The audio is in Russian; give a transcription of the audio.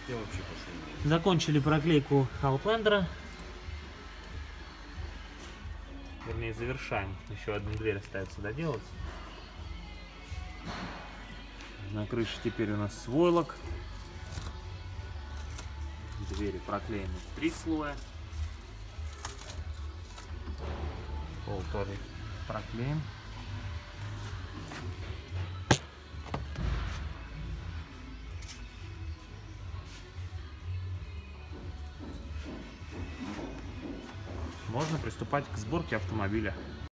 Я вообще пошел. Закончили проклейку Outlander. Вернее, завершаем. Еще одну дверь остается доделать. На крыше теперь у нас свойлок. Двери проклеены в 3 слоя. Пол тоже проклеен. Можно приступать к сборке автомобиля.